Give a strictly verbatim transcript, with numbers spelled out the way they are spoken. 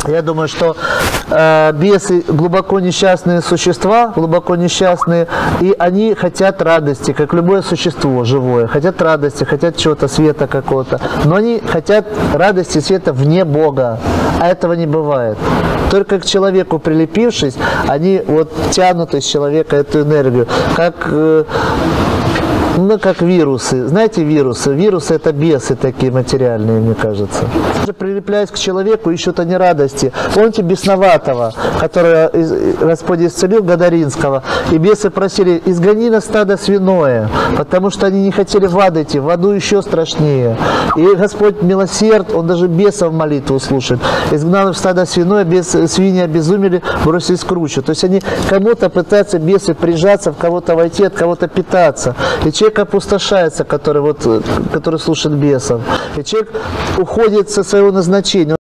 Я думаю, что э, бесы глубоко несчастные существа, глубоко несчастные, и они хотят радости, как любое существо живое. Хотят радости, хотят чего-то, света какого-то. Но они хотят радости, света вне Бога. А этого не бывает. Только к человеку прилепившись, они вот тянут из человека эту энергию. Как... Э, Ну, как вирусы. Знаете вирусы? Вирусы – это бесы такие материальные, мне кажется. Прилепляясь к человеку, ищут они радости. Помните бесноватого, которого Господь исцелил, Гадаринского? И бесы просили: изгони на стадо свиное, потому что они не хотели в ад идти, в аду еще страшнее. И Господь милосерд, Он даже бесов молитву слушает. Изгнал в стадо свиное, бес, свиньи обезумели, бросились к кручу. То есть они кому-то пытаются, бесы, прижаться, в кого-то войти, от кого-то питаться. И человек опустошается, который, вот, который слушает бесов. И человек уходит со своего назначения.